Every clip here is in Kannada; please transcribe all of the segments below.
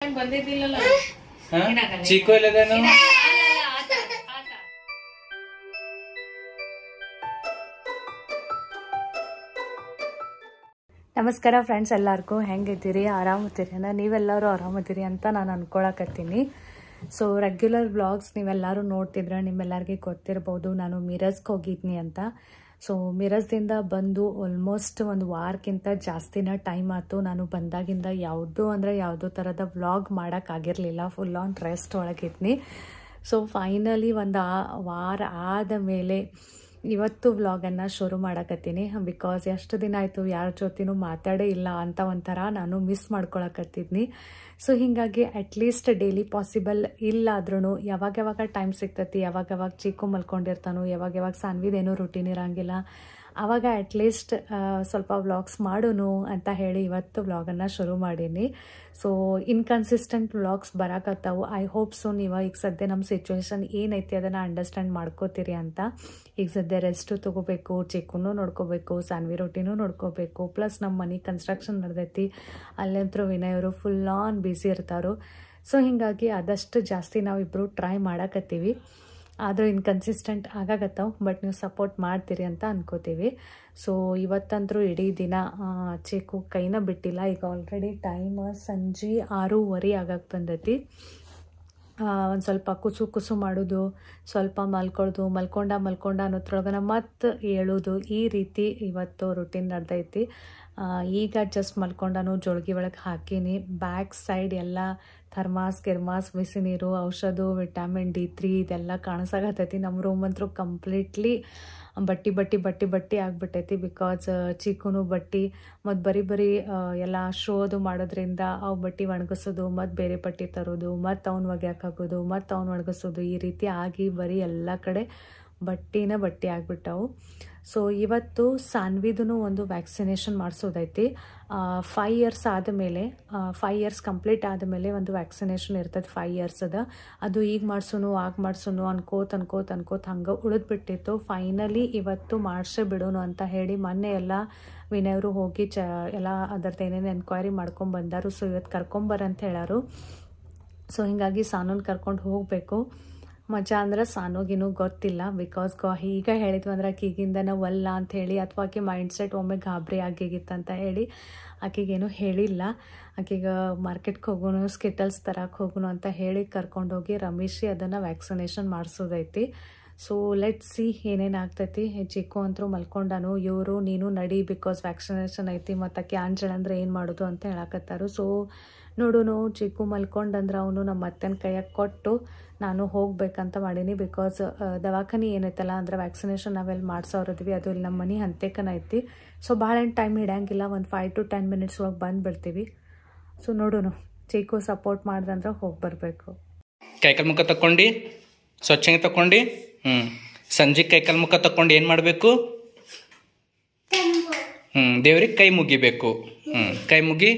ಚೀಕು ಇಲ್ಲದೇನು ನಮಸ್ಕಾರ ಫ್ರೆಂಡ್ಸ್, ಎಲ್ಲರಿಗೂ ಹೆಂಗಿದ್ದೀರಿ? ಆರಾಮತ್ತೀರಿ? ನೀವೆಲ್ಲರೂ ಆರಾಮತ್ತೀರಿ ಅಂತ ನಾನು ಅನ್ಕೊಳಕತ್ತೀನಿ. ಸೊ ರೆಗ್ಯುಲರ್ ವ್ಲಾಗ್ಸ್ ನೀವೆಲ್ಲರೂ ನೋಡ್ತಿದ್ರೆ ನಿಮ್ಮೆಲ್ಲರಿಗೆ ಗೊತ್ತಿರ್ಬೋದು ನಾನು ಮಿರಜ್ಗೆ ಹೋಗಿದ್ನಿ ಅಂತ. ಸೊ ಮಿರಜ್ದಿಂದ ಬಂದು ಆಲ್ಮೋಸ್ಟ್ ಒಂದು ವಾರಕ್ಕಿಂತ ಜಾಸ್ತಿನ ಟೈಮ್ ಆಯ್ತು. ನಾನು ಬಂದಾಗಿಂದ ಯಾವುದೋ ಥರದ ವ್ಲಾಗ್ ಮಾಡೋಕ್ಕಾಗಿರಲಿಲ್ಲ, ಫುಲ್ ಆನ್ ರೆಸ್ಟ್ ಒಳಗಿದ್ನಿ. ಸೊ ಫೈನಲಿ ಒಂದು ವಾರ ಆದ ಮೇಲೆ ಇವತ್ತು ವ್ಲಾಗನ್ನು ಶುರು ಮಾಡಕತ್ತೀನಿ. ಬಿಕಾಸ್ ಎಷ್ಟು ದಿನ ಆಯಿತು ಯಾರ ಜೊತೆನೂ ಮಾತಾಡೇ ಇಲ್ಲ ಅಂತ ಒಂಥರ ನಾನು ಮಿಸ್ ಮಾಡ್ಕೊಳಕತ್ತಿದ್ನಿ. ಸೊ ಹೀಗಾಗಿ ಅಟ್ಲೀಸ್ಟ್ ಡೈಲಿ ಪಾಸಿಬಲ್ ಇಲ್ಲಾದ್ರೂ ಯಾವಾಗ ಟೈಮ್ ಸಿಗ್ತೈತಿ, ಯಾವಾಗ ಚಿಕ್ಕು ಮಲ್ಕೊಂಡಿರ್ತಾನೋ, ಯಾವಾಗ ಸಾನ್ವಿದೇನೂ ರೂಟೀನ್ ಇರೋಂಗಿಲ್ಲ, ಆವಾಗ ಅಟ್ಲೀಸ್ಟ್ ಸ್ವಲ್ಪ ವ್ಲಾಗ್ಸ್ ಮಾಡೋನು ಅಂತ ಹೇಳಿ ಇವತ್ತು ವ್ಲಾಗನ್ನು ಶುರು ಮಾಡೀನಿ. ಸೊ ಇನ್ಕನ್ಸಿಸ್ಟೆಂಟ್ ವ್ಲಾಗ್ಸ್ ಬರಾಕತ್ತಾವು. ಐ ಹೋಪ್ ಸೊ ನೀವು ಈಗ ಸದ್ಯ ನಮ್ಮ ಸಿಚುವೇಶನ್ ಏನೈತಿ ಅದನ್ನು ಅಂಡರ್ಸ್ಟ್ಯಾಂಡ್ ಮಾಡ್ಕೋತೀರಿ ಅಂತ. ಈಗ ಸದ್ಯ ರೆಸ್ಟು ತೊಗೋಬೇಕು, ಚಿಕ್ಕೂ ನೋಡ್ಕೋಬೇಕು, ಸಾನ್ವಿ ರೊಟ್ಟಿನೂ ನೋಡ್ಕೋಬೇಕು, ಪ್ಲಸ್ ನಮ್ಮ ಮನೆ ಕನ್ಸ್ಟ್ರಕ್ಷನ್ ನಡೆದೈತಿ. ಅಲ್ಲಂತರೂ ವಿನಯ್ ಅವರು ಫುಲ್ ಆನ್ ಬ್ಯುಸಿ ಇರ್ತಾರೋ. ಸೊ ಹೀಗಾಗಿ ಆದಷ್ಟು ಜಾಸ್ತಿ ನಾವಿಬ್ಬರು ಟ್ರೈ ಮಾಡಕತ್ತೀವಿ. ಆದರೂ ಇನ್ಕನ್ಸಿಸ್ಟೆಂಟ್ ಆಗಾಗತ್ತವು, ಬಟ್ ನೀವು ಸಪೋರ್ಟ್ ಮಾಡ್ತೀರಿ ಅಂತ ಅನ್ಕೋತೀವಿ. ಸೊ ಇವತ್ತಂತರೂ ಇಡೀ ದಿನ ಚಿಕ್ಕು ಕೈನ ಬಿಟ್ಟಿಲ್ಲ. ಈಗ ಆಲ್ರೆಡಿ ಟೈಮ್ ಸಂಜೆ 6:30 ಆಗಕ್ಕೆ ಬಂದೈತಿ. ಒಂದು ಸ್ವಲ್ಪ ಕುಸು ಮಾಡೋದು, ಸ್ವಲ್ಪ ಮಲ್ಕೊಂಡ ಅನ್ನೋದ್ರೊಳಗನ ಮತ್ತೆ ಏಳೋದು, ಈ ರೀತಿ ಇವತ್ತು ರೂಟೀನ್ ನಡೆದೈತಿ. ಈಗ ಜಸ್ಟ್ ಮಲ್ಕೊಂಡಾನು ಜೋಳಿಗೆ ಒಳಗೆ ಹಾಕೀನಿ. ಬ್ಯಾಕ್ ಸೈಡ್ ಎಲ್ಲ ಥರ್ಮಾಸ್ ಬಿಸಿ ನೀರು, ಔಷಧ, ವಿಟಮಿನ್ D3 ಇದೆಲ್ಲ ಕಾಣಿಸಾಗತ್ತೈತಿ. ನಮ್ಮ ರೂಮ್ ಅಂತೂ ಕಂಪ್ಲೀಟ್ಲಿ ಬಟ್ಟಿ ಆಗಿಬಿಟ್ಟೈತಿ. ಬಿಕಾಸ್ ಚಿಕ್ಕೂ ಬಟ್ಟೆ ಮತ್ತು ಬರೀ ಎಲ್ಲ ಶೋದು ಮಾಡೋದ್ರಿಂದ ಅವು ಬಟ್ಟೆ ಒಣಗಿಸೋದು, ಮತ್ತು ಬೇರೆ ಬಟ್ಟೆ ತರೋದು, ಮತ್ತು ಅವ್ನು ಒಗ್ಯಾಕೆ ಹಾಕೋದು, ಮತ್ತು ಅವ್ನು ಒಣಗಿಸೋದು, ಈ ರೀತಿ ಆಗಿ ಬರೀ ಎಲ್ಲ ಕಡೆ ಬಟ್ಟೆ ಆಗಿಬಿಟ್ಟವು. ಸೊ ಇವತ್ತು ಸಾನ್ವಿದೂ ಒಂದು ವ್ಯಾಕ್ಸಿನೇಷನ್ ಮಾಡಿಸೋದೈತಿ. 5 ಇಯರ್ಸ್ ಆದಮೇಲೆ 5 ಇಯರ್ಸ್ ಕಂಪ್ಲೀಟ್ ಆದಮೇಲೆ ಒಂದು ವ್ಯಾಕ್ಸಿನೇಷನ್ ಇರ್ತದೆ 5 ಇಯರ್ಸದ. ಅದು ಈಗ ಮಾಡಿಸೋನು ಆಗ ಮಾಡಿಸೋನು ಅನ್ಕೋತ ಹಂಗೆ ಉಳಿದ್ಬಿಟ್ಟಿತ್ತು. ಫೈನಲಿ ಇವತ್ತು ಮಾಡಿಸೇ ಬಿಡೋನು ಅಂತ ಹೇಳಿ ಮೊನ್ನೆ ಎಲ್ಲ ವಿನಯವರು ಹೋಗಿ ಎಲ್ಲ ಅದರದ್ದು ಏನೇನು ಎನ್ಕ್ವೈರಿ ಮಾಡ್ಕೊಂಡು ಬಂದಾರು. ಸೊ ಇವತ್ತು ಕರ್ಕೊಂಬರಂತ ಹೇಳಾರು. ಸೊ ಹೀಗಾಗಿ ಸಾನೂನ್ ಕರ್ಕೊಂಡು ಹೋಗಬೇಕು. ಮಜಾ ಅಂದ್ರೆ ಸಾನೋಗಿನೂ ಗೊತ್ತಿಲ್ಲ. ಬಿಕಾಸ್ ಈಗ ಹೇಳಿದ್ವಿ ಅಂದ್ರೆ ಆಕಿಗಿಂದ ನಾವು ಅಲ್ಲ ಅಂತ ಹೇಳಿ, ಅಥವಾ ಆಕೆ ಮೈಂಡ್ಸೆಟ್ ಒಮ್ಮೆ ಗಾಬರಿ ಆಗಿಗಿತ್ತಂತ ಹೇಳಿ ಆಕೆಗೇನು ಹೇಳಿಲ್ಲ. ಆಕೆಗೆ ಮಾರ್ಕೆಟ್ಗೆ ಹೋಗೋನು, ಸ್ಕಿಟಲ್ಸ್ ತರಕ್ಕೆ ಹೋಗೋನು ಅಂತ ಹೇಳಿ ಕರ್ಕೊಂಡೋಗಿ ರಮೇಶಿ ಅದನ್ನು ವ್ಯಾಕ್ಸಿನೇಷನ್ ಮಾಡಿಸೋದೈತಿ. ಸೊ ಲೆಟ್ ಸಿ ಏನೇನು ಆಗ್ತೈತಿ. ಚಿಕ್ಕು ಅಂತರೂ ಮಲ್ಕೊಂಡಾನು. ಇವರು ನೀನು ನಡಿ ಬಿಕಾಸ್ ವ್ಯಾಕ್ಸಿನೇಷನ್ ಐತಿ, ಮತ್ತು ಆಕೆ ಆಂಜಳ ಅಂದ್ರೆ ಏನು ಮಾಡೋದು ಅಂತ ಹೇಳಕತ್ತಾರು. ಸೊ ನೋಡೋನು. ಚಿಕ್ಕು ಮಲ್ಕೊಂಡಂದ್ರೆ ಅವನು ನಮ್ಮ ಅತ್ತನ ಕೈಯಾಗ ಕೊಟ್ಟು ನಾನು ಹೋಗ್ಬೇಕಂತ ಮಾಡೀನಿ. ಬಿಕಾಸ್ ದವಾಖಾನೆ ಏನೈತಲ್ಲ ಅಂದ್ರೆ ವ್ಯಾಕ್ಸಿನೇಷನ್ ನಾವೆಲ್ಲಿ ಮಾಡ್ಸೋರಿದ್ವಿ, ಅದು ಇಲ್ಲಿ ನಮ್ಮ ಮನೆ ಹಂತೇಕನ ಐತಿ. ಸೊ ಭಾಳ ಏನು ಟೈಮ್ ಹಿಡಿಯಂಗಿಲ್ಲ, ಒಂದು 5 to 10 minutes ಒಳಗೆ ಬಂದುಬಿಡ್ತೀವಿ. ಸೊ ನೋಡೋನು, ಚಿಕ್ಕು ಸಪೋರ್ಟ್ ಮಾಡ್ದಂದ್ರೆ ಹೋಗಿ ಬರಬೇಕು. ಕೈಕಾಲು ಮುಖ ತಕ್ಕೊಂಡು ಸ್ವಚ್ಛಂಗೆ ತಕ್ಕೊಂಡು ಸಂಜೆ ಕೈಕಾಲು ಮುಖ ತಕ್ಕೊಂಡು ಏನು ಮಾಡಬೇಕು? ದೇವ್ರಿಗೆ ಕೈ ಮುಗಿಬೇಕು. ಕೈ ಮುಗಿ.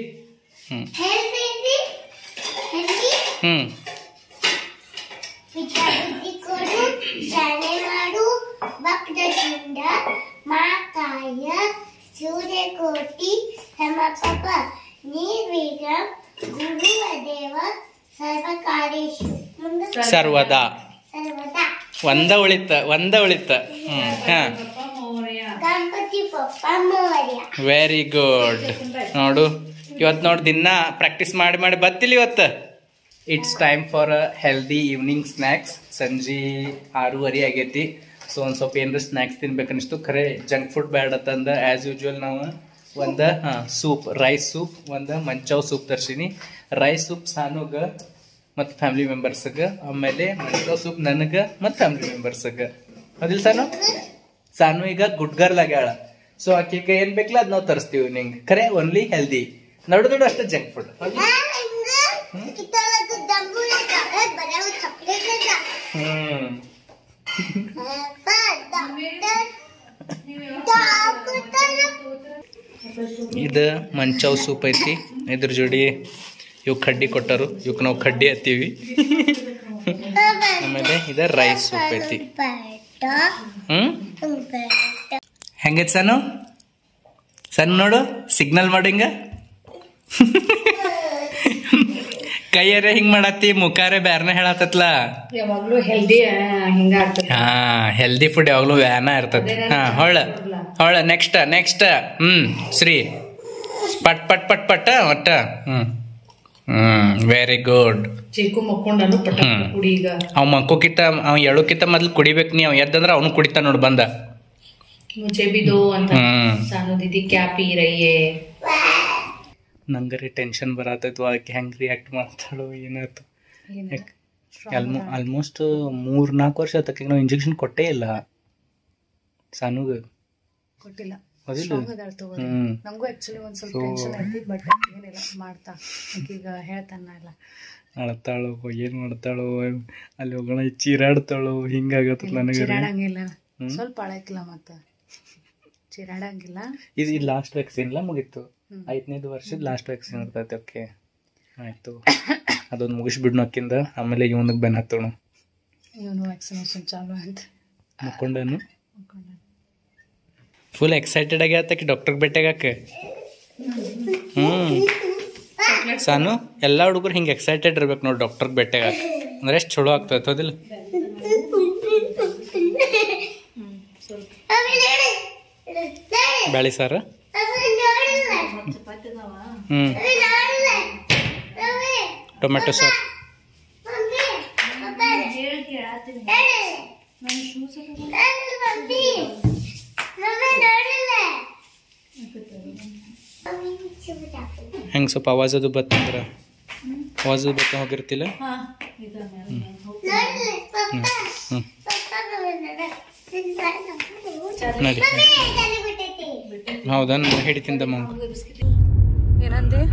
ಸೂರ್ಯಕೋಟಿ ಸಮಪ್ರಭ ನಿರ್ವಿಘ್ನ ಗುರುವದೇವ ಸರ್ವಕಾರ್ಯೇಷು ಸರ್ವದಾ. ಒಂದ ಉಳಿತ. ಗಣಪತಿ ಪಪ್ಪ ಮೋರ್ಯ. Very good. ನೋಡು, ಇವತ್ತು ನೋಡಿ ದಿನ ಪ್ರಾಕ್ಟೀಸ್ ಮಾಡಿ ಬತ್ತಿಲ್ಲ ಇವತ್ತು. It's time for a healthy evening snacks. ಸಂಜೆ 6:30 ಆಗೈತಿ. ಸೊ ಒಂದು ಸ್ವಲ್ಪ ಏನಾರ ಸ್ನ್ಯಾಕ್ಸ್ ತಿನ್ಬೇಕನ್ನಿಸ್ತು. ಖರೆ ಜಂಕ್ ಫುಡ್ ಬ್ಯಾಡ ಅಂತಂದ ಆ್ಯಸ್ ಯೂಶ್ವಲ್ ನಾವು ಒಂದು ಸೂಪ್, ರೈಸ್ ಸೂಪ್, ಒಂದು ಮಂಚಾವ್ ಸೂಪ್ ತರ್ಸೀನಿ. ರೈಸ್ ಸೂಪ್ ಸಾನುಗೆ ಮತ್ತು ಫ್ಯಾಮಿಲಿ ಮೆಂಬರ್ಸ್ಗೆ, ಆಮೇಲೆ ಮಂಚಾವ್ ಸೂಪ್ ನನಗೆ ಮತ್ತು ಫ್ಯಾಮಿಲಿ ಮೆಂಬರ್ಸ್ಗೆ. ಅದಿಲ್ಲ ಸಾನು ಈಗ ಗುಡ್ ಗರ್ಲ್ ಆಗ್ಯಾಳ. ಸೊ ಆಕೆಗೆ ಏನು ಬೇಕಲ್ಲ ಅದು ನಾವು ತರಿಸ್ತೀವಿ. ನಿಂಗೆ ಖರೆ ಓನ್ಲಿ ಹೆಲ್ದಿ, ನೋಡು ಅಷ್ಟೇ ಜಂಕ್ ಫುಡ್. ಇದು ಮಂಚಾವ್ ಸೂಪ್ ಐತಿ. ಇದ್ರ ಜೋಡಿ ಇವು ಕಡ್ಡಿ ಕೊಟ್ಟರು, ಇವಕ್ಕೆ ನಾವು ಕಡ್ಡಿ ಹತ್ತೀವಿ. ಆಮೇಲೆ ಇದು ರೈಸ್ ಸೂಪ್ ಐತಿ. ಹೆಂಗೈತಿ ಸಣ್ಣ ನೋಡು, ಸಿಗ್ನಲ್ ಮಾಡಿ ಹಿಂಗ ಕೈಯರೆ ಹಿಂಗ್ ಮಾಡತ್ತಿ ಮುಖಾರೆ ಬ್ಯಾರ್ನ ಹೇಳತ್ತತ್ಲ. ಯಾವಾಗ್ಲೂ ಹೆಲ್ದಿ ಹಿಂಗ ಆಗ್ತದೆ. ಹಾ ಹೆಲ್ದಿ ಫುಡ್ ಯಾವಾಗ್ಲೂ ವ್ಯಾನ ಇರ್ತದ. ಹಾ ಹೊಳ ನೆಕ್ಸ್ಟ್ ಶ್ರೀ ಪಟ್ ಪಟ್ ಪಟ್ ಪಟ್ಟ ಒಟ್ಟ ವೆರಿ ಗುಡ್. ಚೀಕು ಮಕ್ಕೊಂಡನು ಪಟ ಕುಡಿ. ಈಗ ಅವ್ ಮಕ್ಕೋಕಿತ್ತ ಅವ್ ಎಳೋಕಿತ್ತ ಮೊದ್ಲು ಕುಡಿಬೇಕು ನೀ. ಅವ್ ಎದ್ದಂದ್ರ ಅವನು ಕುಡಿತಾ ನೋಡ್ ಬಂದ. ಮುझे भी दो ಅಂತ ಸಾನು ದೀದಿ ಕ್ಯಾ ಪೀ ರಹಿ ಹೈ. ನಂಗರಿ ಟೆನ್ಷನ್ ಬರತ್ತೈತು ಅದಕ್ಕೆ ಹೆಂಗ್ ರಿಯಾಕ್ಟ್ ಮಾಡ್ತಾಳೋ ಏನಾಯ್ತು. ಆಲ್ಮೋಸ್ಟ್ 3-4 ವರ್ಷ ಆತಕ್ಕೆ ನಾವು ಇಂಜೆಕ್ಷನ್ ಕೊಟ್ಟೇ ಇಲ್ಲ ಸಾನುಗ. ಕೊಟ್ಟಿಲ್ಲ. ನಮಗೂ ಆಕ್ಚುಲಿ ಒಂದ್ ಸ್ವಲ್ಪ ಟೆನ್ಷನ್ ಐತಿ, ಬಟ್ ಏನಿಲ್ಲ ಮಾಡ್ತಾ ಈಗ ಹೇಳ್ತಾನ ಇಲ್ಲ. ಅಳ್ತಾಳೋ ಏನ್ ಮಾಡ್ತಾಳೋ ಅಲ್ಲಿ ಹೋಗೋಣ ಚೀರಾಡ್ತಾಳೋ ಹಿಂಗಾಗತ್ತ ನನಗೆ. ಚೀರಾಡಂಗಿಲ್ಲ, ಸ್ವಲ್ಪ ಅಳಕಿಲ್ಲ, ಮತ್ತ ಚೀರಾಡಂಗಿಲ್ಲ. ಇದು ಲಾಸ್ಟ್ ವ್ಯಾಕ್ಸಿನ್ ಎಲ್ಲ ಮುಗೀತು. 5ನೇ ವರ್ಷದ ಲಾಸ್ಟ್ ವ್ಯಾಕ್ಸಿನ್ ಇರ್ತೈತೆ. ಓಕೆ ಆಯ್ತು, ಅದೊಂದು ಮುಗಿಸ್ಬಿಡ್ನು ಅಕ್ಕಿಂದ. ಆಮೇಲೆ ಇವನಿಗೆ ಬೆನ್ ಹತ್ತೋಣ. ಇವನು ವ್ಯಾಕ್ಸಿನೇಷನ್ ಚಾಲು ಅಂತ ಮಕ್ಕೊಂಡನು. ಫುಲ್ ಎಕ್ಸೈಟೆಡ್ ಆಗ್ಯಾತಕ್ಕೆ ಡಾಕ್ಟರ್ ಭೇಟಿಯಾಗಕ್ಕೆ. ಸಾನು ಎಲ್ಲ ಹುಡುಗರು ಹಿಂಗೆ ಎಕ್ಸೈಟೆಡ್ ಇರ್ಬೇಕು ನೋಡಿ ಡಾಕ್ಟರ್ ಭೇಟಿಯಾಗಕ್ಕೆ. ಅಂದ್ರೆ ಎಷ್ಟು ಚಲೋ ಆಗ್ತದೆ ಹೌದಿಲ್ಲ. ಬ್ಯಾಳಿ ಸಾರ ಟೊಮೆಟೊ ಸಾರ್. ಹೆಂಗೆ ಸ್ವಲ್ಪ ಆವಾಜ್ ಅದು ಬತ್ತಂದ್ರೆ ಹೋಗಿರ್ತಿಲ್ಲ. ನಡಿ ಹೌದಾ ಹಿಡಿತಿಂದ ಮಂಗ. ಏನಂದಿ?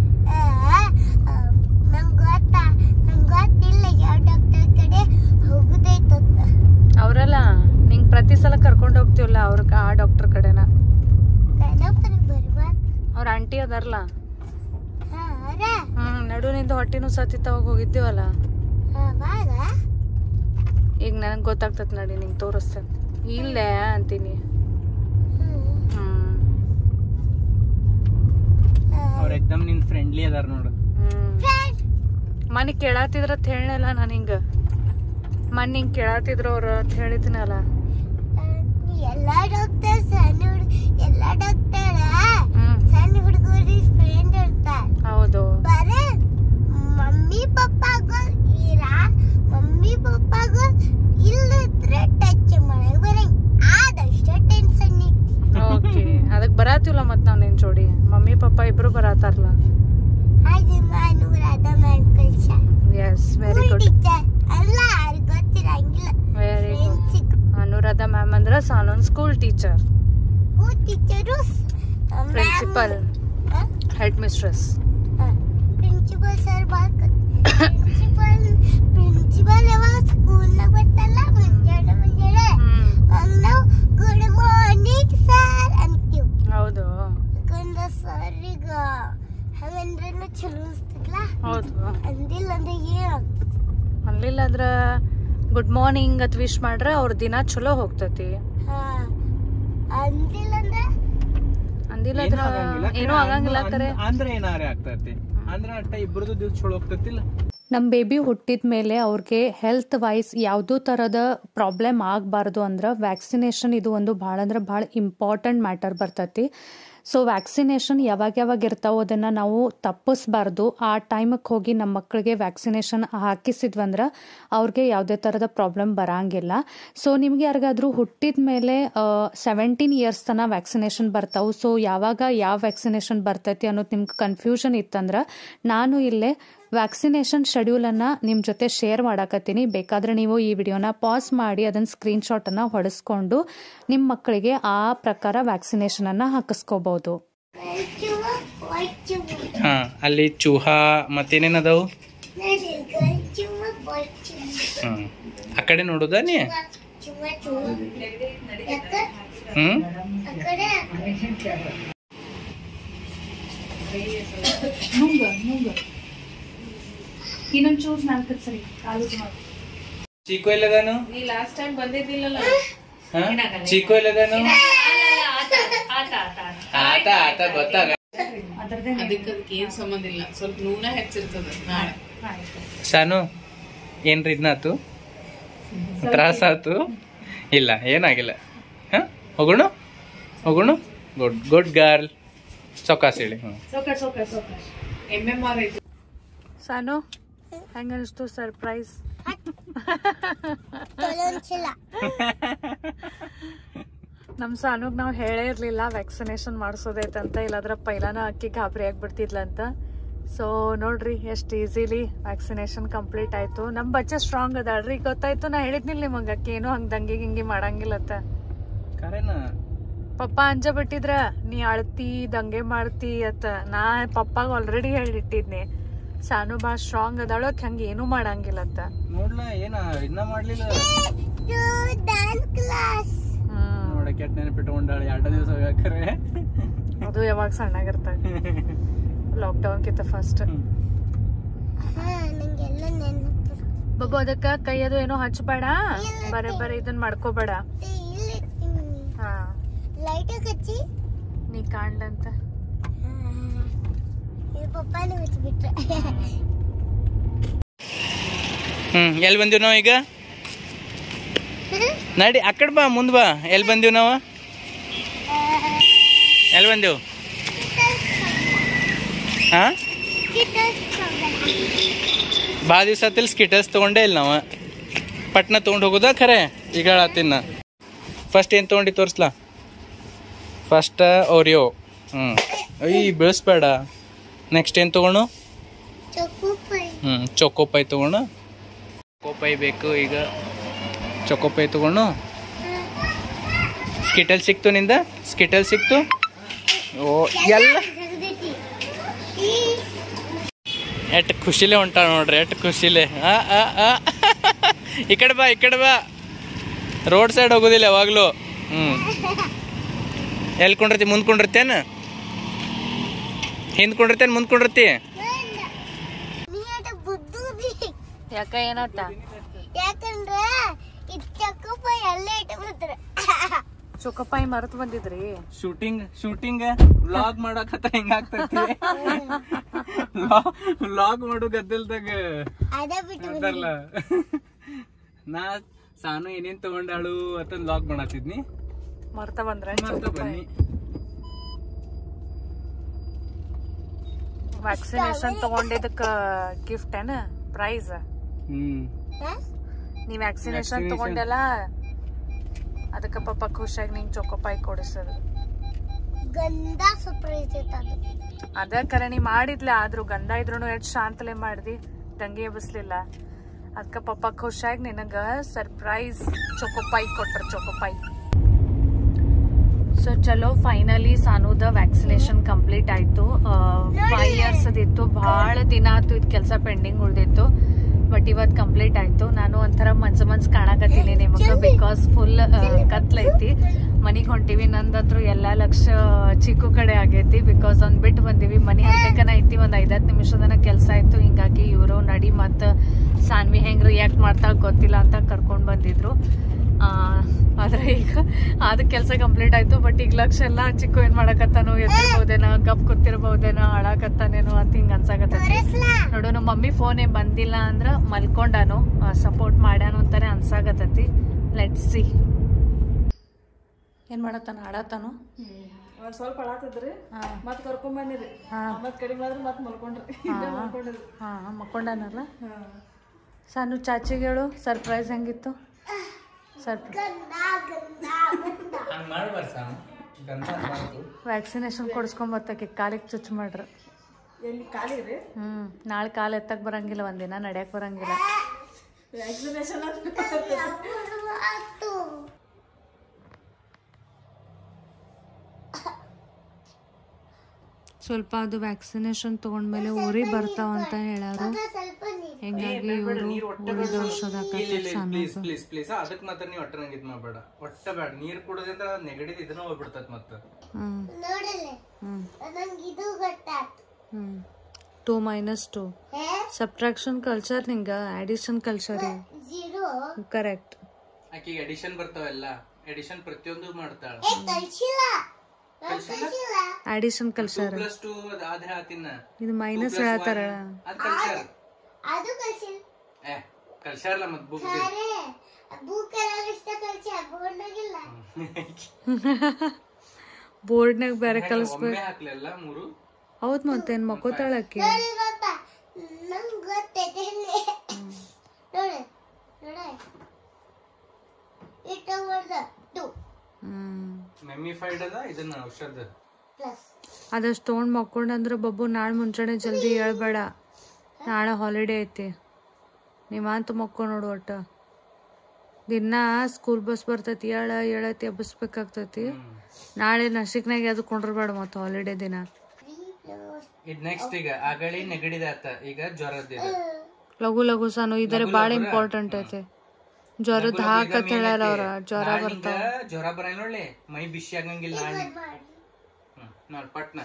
ಅವರಲ್ಲ ನಿಂಗೆ ಪ್ರತಿ ಸಲ ಕರ್ಕೊಂಡು ಹೋಗ್ತೀವಲ್ಲ ಅವ್ರಿಗೆ ಆ ಡಾಕ್ಟರ್ ಕಡೆನ. ಅವ್ರ ಆಂಟಿ ಅದಾರಲ್ಲ. ನಡು ನಿಂದ ಹೊಟ್ಟಿನೂ ಸತ್ತಿತ್ತವಾಗ ಹೋಗಿದ್ದೀವಲ್ಲ. ಈಗ ನನಗೆ ಗೊತ್ತಾಗ್ತದ ನಡಿ ನಿಂಗೆ ತೋರಿಸ್ತೇನೆ. ಇಲ್ಲೇ ಅಂತೀನಿ. ಅವ್ರ ಎಕ್ದಮ್ ನಿನ್ ಫ್ರೆಂಡ್ಲಿ ಅದಾರ ನೋಡು. ಮನೆ ಕೇಳಾತಿದ್ರತ್ ಹೇಳಲ್ಲ ನಾನು. ಹಿಂಗ ಮನೆ ಹಿಂಗ್ ಕೇಳಾತಿದ್ರ ಅವ್ರ ಅಂತ ಹೇಳಿದ್ನಲ್ಲ. ಎಲ್ಲಾ ಡಾಕ್ಟರ್ ಸಣ್ಣ ಹುಡುಗರಿಗೆ ಫ್ರೆಂಡ್ ಇರ್ತಾರೆ. ಹೌದು. ಬರೇ ಮಮ್ಮಿ ಪಪ್ಪಾಗೂ ಇಲ್ಲದ್ರೆ ಟಚ್ ಮಾಡಕ್ ಬರಂಗ ಆದಷ್ಟು ಟೆನ್ಷನ್ ಐತಿ. ಓಕೆ, ಅದಕ್ಕೆ ಬರಾತಿಲ್ಲ ಮತ್ ನಾವ್ ನಿನ್ ಜೋಡಿ. ಮಮ್ಮಿ ಪಪ್ಪ ಇಬ್ರು ಬರಾತಾರಲ್ಲ. Yes, very good. Very good. Anuradha ma'am ಅಂದ್ರ ಸಾನೂನ್ school teacher, principal, headmistress. Principal sir principal ಯಾವಾಗ ಸ್ಕೂಲ್ನಾಗ ಬರ್ತಲ್ಲ ಮುಂಜಾನೆ ನಾವು ಗುಡ್ ಮಾರ್ನಿಂಗ್ ಸರ್ ಅಂತೀವಿ. ಹೌದು. ಯಾಕಂದ್ರೆ ಸರ್ ಈಗ ಹಂಗಂದ್ರೆ ಚಲೋ ಅನ್ಸ್ತಿಲ್ಲ. ಹೌದು. ಅಂದಿಲ್ಲ ಅಂದ್ರೆ ಏನ್ ಅನ್ಲಿಲ್ಲ ಅಂದ್ರ ಗುಡ್ ಮಾರ್ನಿಂಗ್ ಅತ್ ವಿಶ್ ಮಾಡ್ರ ಅವ್ರ ದಿನ ಚಲೋ ಹೋಗ್ತತಿ. ಅಂದಿಲ್ಲ ಅಂದ್ರ ಏನೂ ಆಗಂಗಿಲ್ಲ. ಕರೆ ಅಂದ್ರೆ ಏನಾರೇ ಆಗ್ತೈತಿ ಅಂದ್ರೆ ಅಟ್ಟ ಇಬ್ಬರದು ದಿವಸ ಚಲೋ ಹೋಗ್ತತಿಲ್ಲ. ನಮ್ಮ ಬೇಬಿ ಹುಟ್ಟಿದ ಮೇಲೆ ಅವ್ರಿಗೆ ಹೆಲ್ತ್ ವೈಸ್ ಯಾವುದೂ ಥರದ ಪ್ರಾಬ್ಲಮ್ ಆಗಬಾರ್ದು ಅಂದ್ರೆ ವ್ಯಾಕ್ಸಿನೇಷನ್ ಇದು ಒಂದು ಭಾಳ ಅಂದ್ರೆ ಭಾಳ ಇಂಪಾರ್ಟೆಂಟ್ ಮ್ಯಾಟರ್ ಬರ್ತೈತಿ. ಸೊ ವ್ಯಾಕ್ಸಿನೇಷನ್ ಯಾವಾಗ ಇರ್ತಾವೋ ಅದನ್ನು ನಾವು ತಪ್ಪಿಸ್ಬಾರ್ದು. ಆ ಟೈಮಕ್ಕೆ ಹೋಗಿ ನಮ್ಮ ಮಕ್ಕಳಿಗೆ ವ್ಯಾಕ್ಸಿನೇಷನ್ ಹಾಕಿಸಿದ್ವಂದ್ರೆ ಅವ್ರಿಗೆ ಯಾವುದೇ ಥರದ ಪ್ರಾಬ್ಲಮ್ ಬರೋಂಗಿಲ್ಲ. ಸೊ ನಿಮ್ಗೆ ಯಾರಿಗಾದ್ರೂ ಹುಟ್ಟಿದ ಮೇಲೆ 17 ಇಯರ್ಸ್ ತನಕ ವ್ಯಾಕ್ಸಿನೇಷನ್ ಬರ್ತಾವೆ. ಸೊ ಯಾವ ವ್ಯಾಕ್ಸಿನೇಷನ್ ಬರ್ತೈತಿ ಅನ್ನೋದು ನಿಮ್ಗೆ ಕನ್ಫ್ಯೂಷನ್ ಇತ್ತಂದ್ರೆ ನಾನು ಇಲ್ಲೇ ವ್ಯಾಕ್ಸಿನೇಷನ್ ಶೆಡ್ಯೂಲನ್ನು ನಿಮ್ಮ ಜೊತೆ ಶೇರ್ ಮಾಡಾಕತ್ತೀನಿ. ಬೇಕಾದರೆ ನೀವು ಈ ವಿಡಿಯೋನ ಪಾಸ್ ಮಾಡಿ ಅದನ್ನು ಸ್ಕ್ರೀನ್ಶಾಟನ್ನು ಹೊಡೆಸ್ಕೊಂಡು ನಿಮ್ಮ ಮಕ್ಕಳಿಗೆ ಆ ಪ್ರಕಾರ ವ್ಯಾಕ್ಸಿನೇಷನನ್ನು ಹಾಕಿಸ್ಕೋಬಹುದು. ಅಲ್ಲಿ ಚೂಹಾ ಮತ್ತೇನೇನದಾವು ಆ ಕಡೆ ನೋಡುದ ನೀ? ಇನ್ನೊಂದು ಚೂಸ್ ನಾಲ್ಕತ್ತು ಸರಿ ಕಾಲು ಮಾಡಿ. ಚೀಕು ಎಲ್ಲದಾನು? ನೀ ಲಾಸ್ಟ್ ಟೈಮ್ ಬಂದಿದ್ದಿಲ್ಲಲ್ಲ. ಚೀಕು ಎಲ್ಲದಾನು? ಅದಕ್ಕೆ ಏನ್ ಸಂಬಂಧ ಇಲ್ಲ. ಸ್ವಲ್ಪ ನೂನ ಹೆಚ್ಚಿರ್ತದ ನಾಳೆ. ಸಾನು ಏನ್ರಿ ಇದನ್ನಾತು ತ್ರಾಸ ಆತು? ಇಲ್ಲ ಏನಾಗಿಲ್ಲ. ಹಾಂ ಹೋಗೋಣ ಹೋಗೋಣ. Good good girl. ಚೌಕಾಸ್ ಹೇಳಿ. ಸಾನು ಹೆಂಗ ಅನಿಸ್ತು ಸರ್ಪ್ರೈಸ್? ನಮ್ಮ ಸಾನುಗ್ ನಾವು ಹೇಳೇ ಇರ್ಲಿಲ್ಲ ವ್ಯಾಕ್ಸಿನೇಷನ್ ಮಾಡಿಸೋದೈತಂತ, ಇಲ್ಲಾದ್ರ ಪೈಲಾನ ಅಕ್ಕಿ ಗಾಬರಿ ಆಗ್ಬಿಡ್ತಿದ್ಲಂತ. ಸೊ ನೋಡ್ರಿ ಎಷ್ಟು ಈಸಿಲಿ ವ್ಯಾಕ್ಸಿನೇಷನ್ ಕಂಪ್ಲೀಟ್ ಆಯ್ತು. ನಮ್ಮ ಬಚ್ಚೆ ಸ್ಟ್ರಾಂಗ್ ಅದಾಳ್ರಿ, ಗೊತ್ತಾಯ್ತು. ನಾ ಹೇಳಿದ್ನಿಲ್ಲ ನಿಮಗೆ ಅಕ್ಕಿ ಏನು ಹಂಗೆ ದಂಗೆ ಗಿಂಗಿ ಮಾಡಂಗಿಲ್ಲತ್ತ. ಪಪ್ಪ ಅಂಜ ಬಿಟ್ಟಿದ್ರ ನೀ ಅಳ್ತಿ ದಂಗೆ ಮಾಡ್ತಿ ಅತ್ತ. ನಾ ಪಪ್ಪಾಗ ಆಲ್ರೆಡಿ ಹೇಳಿಟ್ಟಿದ್ನಿ ಸಾನು ಭಾಳ ಸ್ಟ್ರಾಂಗ್ ಅದಾಳಕ್ ಹಂಗ ಏನು ಮಾಡಂಗಿಲ್ಲತ್ತ. ನೋಡ್ಲಾ ಏನ ಇನ್ನ ಮಾಡ್ಲಿಲ್ಲ. ಕೆಟ್ಟ ನೆನಪಿಟ್ಕೊಂಡಾಳೆ 2 ದಿವಸ ಹೋಗಾಕರೆ. ಅದು ಯಾವಾಗ ಸಣ್ಣಾಗಿರ್ತಾಳೆ, ಲಾಕ್ಡೌನ್ ಕಿಂತ ಫಸ್ಟ್. ಬಾಬು ಅದಕ್ಕ ಕೈ ಅದು ಏನೋ ಹಚ್ಚಬೇಡ, ಬರೀ ಇದನ್ನ ಮಾಡ್ಕೋಬೇಡ. ಹಾ ನೀ ಕಾಣ್ಲಂತ ಎಲ್ಲಿ ಬಂದಿವ್ ನಾವ್ ಈಗ? ನಡಿ ಆ ಕಡೆ ಬಾ, ಮುಂದ್ ಬಾ. ಎಲ್ಲಿ ಬಂದಿವ್ ನಾವು? ಎಲ್ಲಿ ಬಂದಿವ್? ಹಾ ಭಾಳ ದಿವಸ ಆತಿಲ್ ಸ್ಕಿಟರ್ಸ್ ತೊಗೊಂಡೇ ಇಲ್ಲ ನಾವು. ಪಟ್ನ ತೊಗೊಂಡು ಹೋಗೋದ ಖರೆ ಈಗ ಹೇಳತ್ತೀನ. ಫಸ್ಟ್ ಏನು ತೊಗೊಂಡು ತೋರಿಸ್ಲಾ? First Oreo. ಬೆಳೆಸ್ಬೇಡ. ನೆಕ್ಸ್ಟ್ ಏನು ತೊಗೊಂಡು? ಚೊಕೋಪೈ ತೊಗೊಂಡು. ಚೊಕೋಪೈ ಬೇಕು ಈಗ. ಚೊಕೋಪೈ ತೊಗೊಂಡು. ಸ್ಕಿಟಲ್ ಸಿಕ್ತು ನಿಂದ? ಸ್ಕಿಟಲ್ ಸಿಕ್ತು. ಓ ಎಲ್ಲ ಎಟ್ ಖುಷಿಲೇ ಹೊಂಟಾಳ ನೋಡ್ರಿ, ಎಟ್ ಖುಷಿಲೇ. ಈ ಕಡೆ ಬಾ, ಈ ಕಡೆ ಬಾ. ರೋಡ್ ಸೈಡ್ ಹೋಗೋದಿಲ್ಲ ಯಾವಾಗ್ಲೂ. ಎಲ್ಲಿ ಕೊಂಡಿರ್ತಿ? ಮುಂದ್ ಕೊಂಡಿರ್ತೇನ? ಹಿಂದ್ ಕೊಂಡಿರ್ತೇನೆ ಮುಂದ್ ಕೊಂಡಿರ್ತಿ? ಯಾಕ ಏನತ್ತ? ಯಾಕಂದ್ರೆ ಚೊಕೋಪಾಯಿ ಮರೆತು ಬಂದಿದ್ರಿ. ಶೂಟಿಂಗ್ ವ್ಲಾಗ್ ಮಾಡಕತ್ತ ಹಿಂಗಾಗ್ತೈತಿ. ವ್ಲಾಗ್ ಮಾಡು ಗದ್ದಲ್ದಾಗ ಅದಲ್ಲ. ನಾ ಸಾನು ಏನೇನ್ ತಗೊಂಡಾಳು ಅಂತ ವ್ಲಾಗ್ ಮಾಡತ್ತಿದ್ನಿ, ಮರ್ತ ಬಂದ್ರ. ಬನ್ನಿ. ವ್ಯಾಕ್ಸಿನೇಷನ್ ತಗೊಂಡಿದ್ದಕ್ಕ ಗಿಫ್ಟ್ ಏನ ಪ್ರೈಸ್? ನೀ ವ್ಯಾಕ್ಸಿನೇಷನ್ ತಗೊಂಡೆಲ್ಲ ಅದಕ್ಕೆ ಪಪ್ಪ ಖುಷಿಯಾಗಿ ನಿಂಗೆ ಚೊಕೋಪಾಯಿ ಕೊಡಿಸೋದು. ಗಂಧ ಸರ್ಪ್ರೈಸ್ ಅದ ಕರೆ ನೀ ಮಾಡಿದ್ಲ, ಆದ್ರೂ ಗಂಧ ಇದ್ರು ಎಷ್ಟು ಶಾಂತಲೆ ಮಾಡ್ದಿ, ದಂಗೆ ಎಬ್ಬಿಸ್ಲಿಲ್ಲ. ಅದಕ್ಕೆ ಪಪ್ಪ ಖುಷಿಯಾಗಿ ನಿನಗ ಸರ್ಪ್ರೈಸ್ ಚೊಕೋಪಾಯಿ ಕೊಟ್ರು. ಚೊಕೋಪಾಯಿ. ಸೊ ಚಲೋ ಫೈನಲಿ ಸಾನುದ ವ್ಯಾಕ್ಸಿನೇಷನ್ ಕಂಪ್ಲೀಟ್ ಆಯ್ತು. 5 years ಅದಿತ್ತು, ಭಾಳ ದಿನ ಆಯ್ತು ಇದು ಕೆಲಸ ಪೆಂಡಿಂಗ್ ಉಳ್ದಿತ್ತು. ಬಟ್ ಇವತ್ತು ಕಂಪ್ಲೀಟ್ ಆಯ್ತು. ನಾನು ಒಂಥರ ಮನ್ಸು ಕಾಣಕತ್ತೀನಿ ನಿಮಗೆ, ಬಿಕಾಸ್ ಫುಲ್ ಕತ್ಲೈತಿ. ಮನೆಗೆ ಹೊಂಟಿವಿ. ನಂದಂತ್ರು ಎಲ್ಲ ಲಕ್ಷ ಚಿಕ್ಕು ಕಡೆ ಆಗೈತಿ, ಬಿಕಾಸ್ ಒಂದ್ ಬಿಟ್ಟು ಬಂದಿವಿ. ಮನೆ ಹತ್ತಕನ ಐತಿ, ಒಂದ್ 5-10 ನಿಮಿಷದನ ಕೆಲಸ ಆಯ್ತು. ಹಿಂಗಾಗಿ ಇವರು ನಡಿ ಮತ್ತು ಸಾನ್ವಿ ಹೆಂಗ್ ರಿಯಾಕ್ಟ್ ಮಾಡ್ತಾ ಗೊತ್ತಿಲ್ಲ ಅಂತ ಕರ್ಕೊಂಡು ಬಂದಿದ್ರು. ಆದ್ರೆ ಈಗ ಅದ ಕೆಲಸ ಕಂಪ್ಲೀಟ್ ಆಯ್ತು. ಬಟ್ ಈಗ ಲಕ್ಷ ಎಲ್ಲ ಚಿಕ್ಕು ಏನ್ ಮಾಡಕತ್ತಾನು, ಎತ್ತಿರ್ಬೋದೇನೋ, ಗಪ್ ಕೂತಿರ್ಬೋದೇನೋ, ಅಳಾಕತ್ತಾನೇನೋ ಅಂತ ಹಿಂಗ ಅನ್ಸಾಕತ್ತೈತಿ. ನೋಡು ನಮ್ಮ ಮಮ್ಮಿ ಫೋನ್ ಏನ್ ಬಂದಿಲ್ಲ ಅಂದ್ರ ಮಲ್ಕೊಂಡಾನು, ಸಪೋರ್ಟ್ ಮಾಡ್ಯಾನು ಅಂತಾನೆ ಅನ್ಸಾಕತ್ತೈತಿ. ಲೆಟ್ಸ್ ಸಿ ಏನ್ ಮಾಡತ್ತಾನ. ಆಡತಾನು ಸ್ವಲ್ಪ ಆಡಾತದ್ರಿ, ಮತ್ ಕರ್ಕೊಂಡ್ ಬಂದಿರಿ, ಮತ್ ಕಡಿಮೆ ಆದ್ರೆ ಮತ್ ಮಲ್ಕೊಂಡ್ರಿ. ಮಕ್ಕೊಂಡಾನಲ್ಲ. ಸಾನು ಚಾಚಿಗೆ ಹೇಳು ಸರ್ಪ್ರೈಸ್ ಹೆಂಗಿತ್ತು? ವ್ಯಾಕ್ಸಿನೇಷನ್ ಕೊಡಿಸ್ಕೊಂಬತ್ತಕ್ಕೆ ಕಾಲಿಗೆ ಚುಚ್ಚು ಮಾಡ್ರ. ಎಲ್ಲಿ ಕಾಲಿ ರೀ? ನಾಳೆ ಕಾಲು ಎತ್ತಕ್ ಬರಂಗಿಲ್ಲ, ಒಂದಿನ ನಡ್ಯಾಕ್ ಬರಂಗಿಲ್ಲ. ವ್ಯಾಕ್ಸಿನೇಷನ್ ಸ್ವಲ್ಪ ಅದು ವ್ಯಾಕ್ಸಿನೇಷನ್ ತಗೊಂಡ್ಮೇಲೆ ಉರಿ ಬರ್ತಾವಂತ ಹೇಳಾರು. ಹಿಂಗಾಗಿ ಇವರು ಉರಿ ಪ್ಲೀಸ್ ಅದಕ್ಕೆ ಮಾತ್ರ ನೀವು ಒಟ್ಟ ನಂಗೆ ಇದು ಮಾಡಬೇಡ. ಒಟ್ಟ ಬೇಡ ನೀರು ಕುಡೋದ್ರಿಂದ ನೆಗಡಿ ಇದನ್ನ ಹೋಗ್ಬಿಡ್ತದ. ಮತ್ತೆ 2 - 2 ಸಬ್ಟ್ರಾಕ್ಷನ್ ಕಲ್ಚರ್, ನಿಂಗ ಅಡಿಷನ್ ಕಲ್ಚರ್. ಕರೆಕ್ಟ್. ಆಕಿಗೆ ಅಡಿಷನ್ ಬರ್ತಾವೆಲ್ಲ, ಅಡಿಷನ್ ಪ್ರತಿಯೊಂದು ಮಾಡ್ತಾಳ. ಅಡಿಷನ್ ಕಲ್ಚರ್ +2 ಇದು ಮೈನಸ್ ಹೇಳತ್ತಾರ. ಅದು ಕಲ್ಸಿಲ್ಲ. ಕಲ್ಸ್ಯಾರಲ್ಲ ಮತ್ ಬುಕ್ ಅರೆ ಬುಕ್ ಎಲ್ಲ ಇಷ್ಟ ಕಲ್ಸಿ ಬೋರ್ಡ್ನಾಗಿಲ್ಲ. ಬೋರ್ಡ್ನಾಗ ಬೇರೆ ಒಮ್ಮೆ ಕಲಿಸ್ಬೇಕು. ಹಾಕ್ಲಿಲ್ಲ 3. ಹೌದ್ ಮತ್ತೇನ್ ಮಕ್ಕೋತಾಳಕ್ಕೆ. ನೋಡಿ ಪಾಪ ನಂಗೆ ಗೊತ್ತೈತೆ ನೋಡಿ ನೋಡಿ ಇಟ್ ಓವರ್ ದ 2 ಮೆಮಿಫೈಡ್ ಅದ ಇದನ್ನ ಔಷಧ ಪ್ಲಸ್ ಅದಷ್ಟು ತೊಗೊಂಡ್ ಮಕ್ಕೊಂಡಂದ್ರ ಬಬ್ಬು ನಾಳೆ ಮುಂಚಾನೆ ಜಲ್ದಿ ಹೇಳ್ಬೇಡ, ನಾಳೆ ಹಾಲಿಡೇ ಐತಿ. ನೀವಂತ ಮಕ್ಕೊ ನೋಡು. ಒಟ್ಟ ದಿನ ಸ್ಕೂಲ್ ಬಸ್ ಬರ್ತೈತಿ, ಏಳೈತಿ ಎಬ್ಬಸ್ಬೇಕಾಗ್ತೈತಿ. ನಾಳೆ ನಶಿಕ್ನಾಗ ಯಾವ್ದು ಕೊಂಡಿರ್ಬೇಡ ಮತ್ತ ಹಾಲಿಡೇ ದಿನ. ಇದ್ ನೆಕ್ಸ್ಟ್ ಈಗ ಆಗಳಿ ನೆಗಡಿದಾತ, ಈಗ ಜ್ವರದಿದೆ. ಲಘು ಲಘು ಸಾನು ಇದ್ರೆ ಬಾಳ ಇಂಪಾರ್ಟೆಂಟ್ ಐತಿ. ಜ್ವರದ ಹಾಕತ್ ಹೇಳ್ಯಾರ ಅವ್ರ. ಜ್ವರ ಬರ್ತಾವ. ಜ್ವರ ಬರ ನೋಡ್ಲಿ, ಮೈ ಬಿಸಿ ಆಗಂಗಿಲ್ಲ. ನೋಡ್ ಪಟ್ನ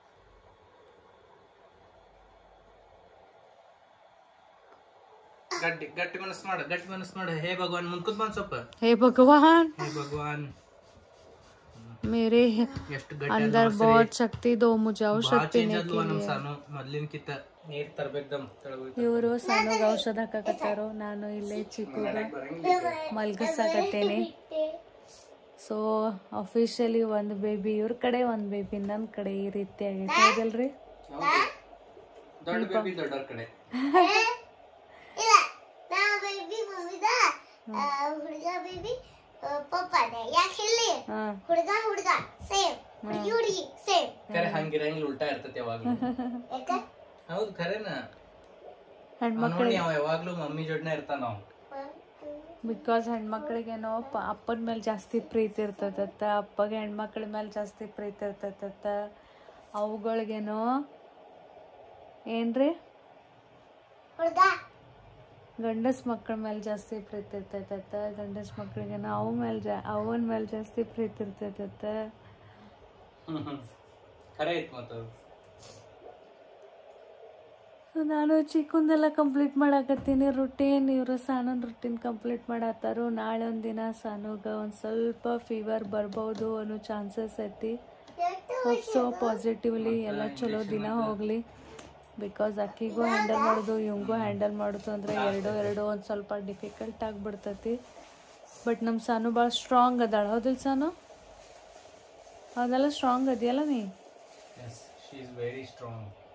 ಗಟ್ಟಿ ಮನಸ್ ಮಾಡ. ಹೇ ಭಗವಾನ್ ಮುಂದ್ಕುದ್ ಬಂದ್ ಸ್ವಲ್ಪ. ಹೇ ಭಗವಾನ್, ಹೇ ಭಗವಾನ್ मेरे अंदर बहुत शक्ति दो, मुझे और शक्ति नहीं के लिए. ಮೊದ್ಲಿನ್ಕಿಂತ ನೀರ್ ತರ್ಬೇಕದಮ್. ಇವರು ಸಣ್ಣಗ ಔಷಧ ಹಾಕಕತ್ತಾರು, ನಾನು ಇಲ್ಲೇ ಚಿಕ್ಕಗ ಮಲ್ಗಸಾಕತ್ತೇನೆ. ಸೊ ಅಫಿಷಿಯಲಿ ಒಂದು ಬೇಬಿ ಇವ್ರ ಕಡೆ, ಒಂದು ಬೇಬಿ ನನ್ನ ಕಡೆ, ಈ ರೀತಿ ಆಗೈತೆ. ಹೌದಲ್ರಿ? ದೊಡ್ಡ ಬೇಬಿ ದೊಡ್ಡವ್ರ ಕಡೆ. ಇಲ್ಲ ನಾ ಬೇಬಿ ಮಮ್ಮಿದ ಹುಡುಗ ಬೇಬಿ ಪಪ್ಪಾದೆ. ಯಾಕೆ ಇಲ್ಲಿ ಹುಡುಗ ಸೇಮ್, ಹುಡುಗಿ ಸೇಮ್. ಕರೆ ಹಂಗಿರಂಗಿಲ್ಲ, ಉಲ್ಟಾ ಇರ್ತೈತಿ ಯಾವಾಗ್ಲೂ. ಯಾಕೆ? ಹೌದು ಖರೇನ. ಹೆಣ್ಮಕ್ಳು ಯಾವಾಗ್ಲೂ ಮಮ್ಮಿ ಜೋಡ್ನ ಇರ್ತಾನ ನಾವು. ಬಿಕಾಸ್ ಹೆಣ್ಮಕ್ಳಿಗೇನೋ ಅಪ್ಪನ ಮೇಲೆ ಜಾಸ್ತಿ ಪ್ರೀತಿ ಇರ್ತೈತತ್ತ, ಅಪ್ಪಗೆ ಹೆಣ್ಮಕ್ಳ ಮೇಲೆ ಜಾಸ್ತಿ ಪ್ರೀತಿ ಇರ್ತೈತತ್ತ. ಅವುಗಳಿಗೇನೋ ಏನ್ರಿ ಹುಡುಗ ಗಂಡಸ್ ಮಕ್ಕಳ ಮೇಲೆ ಜಾಸ್ತಿ ಪ್ರೀತಿ ಇರ್ತೈತತ್ತ. ಗಂಡಸ್ ಮಕ್ಳಿಗೇನೋ ಅವನ ಮೇಲೆ ಜಾಸ್ತಿ ಪ್ರೀತಿ ಇರ್ತೈತತ್ತ. ಖರೆ ಐತ್ ಮತ್ತ. ನಾನು ಚಿಕ್ಕಂದೆಲ್ಲ ಕಂಪ್ಲೀಟ್ ಮಾಡಾಕತ್ತೀನಿ ರುಟೀನ್. ಇವರು ಸಾನನ್ ರುಟೀನ್ ಕಂಪ್ಲೀಟ್ ಮಾಡತ್ತಾರು. ನಾಳೆ ಒಂದಿನ ಸಾನುಗ ಒಂದು ಸ್ವಲ್ಪ ಫೀವರ್ ಬರ್ಬೋದು ಅನ್ನೋ ಚಾನ್ಸಸ್ ಐತಿ. ಹೋಪ್ಸೋ ಪಾಸಿಟಿವ್ಲಿ ಎಲ್ಲ ಚಲೋ ದಿನ ಹೋಗ್ಲಿ. ಬಿಕಾಸ್ ಅಕ್ಕಿಗೂ ಹ್ಯಾಂಡಲ್ ಮಾಡೋದು, ಇವಂಗೂ ಹ್ಯಾಂಡಲ್ ಮಾಡೋದು ಅಂದರೆ ಎರಡು ಒಂದು ಸ್ವಲ್ಪ ಡಿಫಿಕಲ್ಟ್ ಆಗಿಬಿಡ್ತೈತಿ. ಬಟ್ ನಮ್ಮ ಸಾನು ಭಾಳ ಸ್ಟ್ರಾಂಗ್ ಅದಾಳ. ಹೌದಿಲ್ಲ ಸಾನು? ಹೌದಲ್ಲ, ಸ್ಟ್ರಾಂಗ್ ಅದೆಯಲ್ಲ ನೀ? Yes, she is very strong.